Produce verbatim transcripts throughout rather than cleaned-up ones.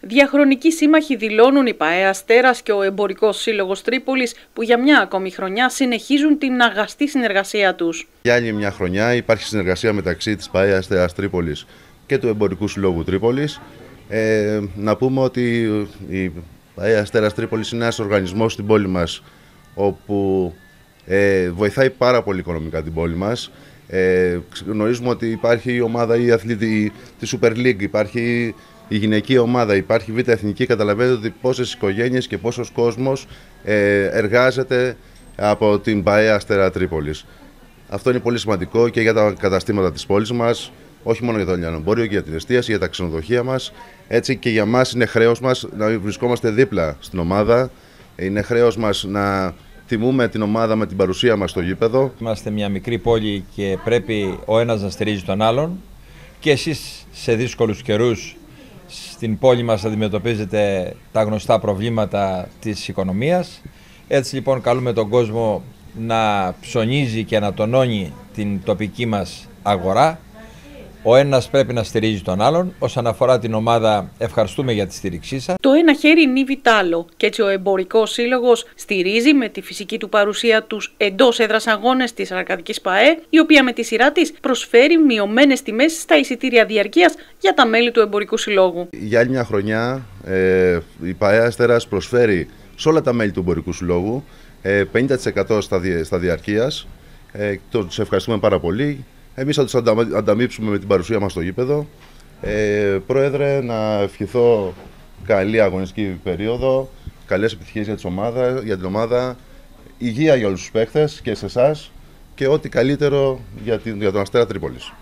Διαχρονικοί σύμμαχοι δηλώνουν η ΠΑΕ Αστέρας και ο Εμπορικός Σύλλογος Τρίπολης, που για μια ακόμη χρονιά συνεχίζουν την αγαστή συνεργασία τους. Για άλλη μια χρονιά υπάρχει συνεργασία μεταξύ της ΠΑΕ Αστέρας Τρίπολης και του Εμπορικού Συλλόγου Τρίπολης. Ε, να πούμε ότι η ΠΑΕ Αστέρας Τρίπολης είναι ένας οργανισμός στην πόλη μας, όπου ε, βοηθάει πάρα πολύ οικονομικά την πόλη μας. Ε, γνωρίζουμε ότι υπάρχει η ομάδα η αθλητή, τη Super League, υπάρχει η γυναική ομάδα, υπάρχει η Β' Εθνική. Καταλαβαίνετε ότι πόσες οικογένειες και πόσος κόσμος ε, εργάζεται από την ΠΑΕ Αστέρα Τρίπολης. Αυτό είναι πολύ σημαντικό και για τα καταστήματα της πόλης μας, όχι μόνο για το λιανεμπόριο, και για την εστίαση, για τα ξενοδοχεία μας. Έτσι και για μας είναι χρέος μας να βρισκόμαστε δίπλα στην ομάδα. Είναι χρέος μας να τιμούμε την ομάδα με την παρουσία μας στο γήπεδο. Είμαστε μια μικρή πόλη και πρέπει ο ένας να στηρίζει τον άλλον. Και εσείς σε δύσκολους καιρούς στην πόλη μας αντιμετωπίζετε τα γνωστά προβλήματα της οικονομίας. Έτσι λοιπόν καλούμε τον κόσμο να ψωνίζει και να τονώνει την τοπική μας αγορά. Ο ένας πρέπει να στηρίζει τον άλλον. Όσον αφορά την ομάδα, ευχαριστούμε για τη στήριξή σας. Το ένα χέρι νύβει τ' άλλο, και έτσι ο Εμπορικός Σύλλογος στηρίζει με τη φυσική του παρουσία τους εντός έδρας αγώνες της Αρκαδικής ΠΑΕ, η οποία με τη σειρά της προσφέρει μειωμένες τιμές στα εισιτήρια διαρκείας για τα μέλη του Εμπορικού Συλλόγου. Για άλλη μια χρονιά ε, η ΠΑΕ Αστέρας προσφέρει σε όλα τα μέλη του Εμπορικού Συλλόγου ε, πενήντα τοις εκατό στα, δι, στα διαρκείας. Ε, τους ευχαριστούμε πάρα πολύ. Εμείς θα τους ανταμείψουμε με την παρουσία μας στο γήπεδο. Ε, Πρόεδρε, να ευχηθώ καλή αγωνιστική περίοδο, καλές επιτυχίες για, ομάδα, για την ομάδα, υγεία για όλους τους παίχτες και σε εσάς, και ό,τι καλύτερο για, την, για τον Αστέρα Τρίπολης.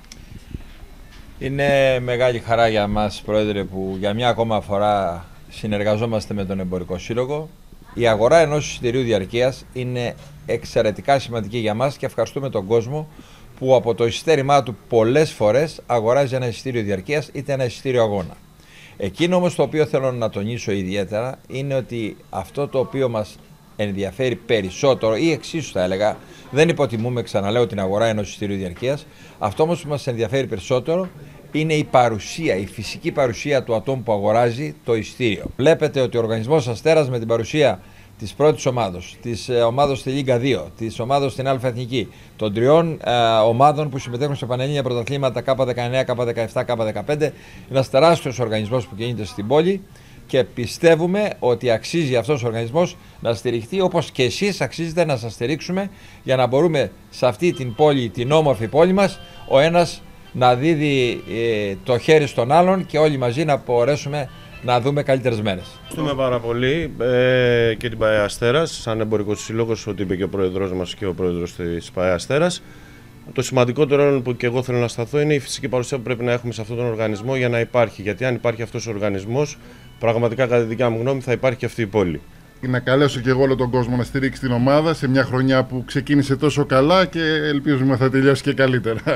Είναι μεγάλη χαρά για μας, Πρόεδρε, που για μια ακόμα φορά συνεργαζόμαστε με τον Εμπορικό Σύλλογο. Η αγορά ενός εισιτηρίου διαρκείας είναι εξαιρετικά σημαντική για μας και ευχαριστούμε τον κόσμο που από το εισιτήρημά του πολλές φορές αγοράζει ένα εισιτήριο διαρκείας είτε ένα εισιτήριο αγώνα. Εκείνο όμως το οποίο θέλω να τονίσω ιδιαίτερα είναι ότι αυτό το οποίο μας ενδιαφέρει περισσότερο, ή εξίσου θα έλεγα, δεν υποτιμούμε, ξαναλέω, την αγορά ενός εισιτήριου διαρκείας. Αυτό όμως που μας ενδιαφέρει περισσότερο είναι η παρουσία, η φυσική παρουσία του ατόμου που αγοράζει το εισιτήριο. Βλέπετε ότι ο Οργανισμός Αστέρας με την παρουσία της πρώτης ομάδος, της ε, ομάδος στη Λίγκα δύο, της ομάδος στην Α' Εθνική, των τριών ε, ομάδων που συμμετέχουν σε πανελλήνια πρωταθλήματα Κ δεκαεννέα, Κ δεκαεπτά, Κ δεκαπέντε, ένας τεράστιος οργανισμός που κινείται στην πόλη, και πιστεύουμε ότι αξίζει αυτός ο οργανισμός να στηριχθεί, όπως και εσείς αξίζετε να σας στηρίξουμε, για να μπορούμε σε αυτή την πόλη, την όμορφη πόλη μας, ο ένας να δίδει ε, το χέρι στον άλλον και όλοι μαζί να μπορέσουμε να δούμε καλύτερες μέρες. Ευχαριστούμε πάρα πολύ ε, και την ΠΑΕ Αστέρας, σαν Εμπορικός Σύλλογος, ό,τι είπε και ο Πρόεδρος μας και ο Πρόεδρος της ΠΑΕ Αστέρας. Το σημαντικότερο που και εγώ θέλω να σταθώ είναι η φυσική παρουσία που πρέπει να έχουμε σε αυτόν τον οργανισμό για να υπάρχει. Γιατί αν υπάρχει αυτός ο οργανισμός, πραγματικά κατά τη δικιά μου γνώμη θα υπάρχει και αυτή η πόλη. Να καλέσω και εγώ όλο τον κόσμο να στηρίξει την ομάδα σε μια χρονιά που ξεκίνησε τόσο καλά και ελπίζουμε θα τελειώσει και καλύτερα.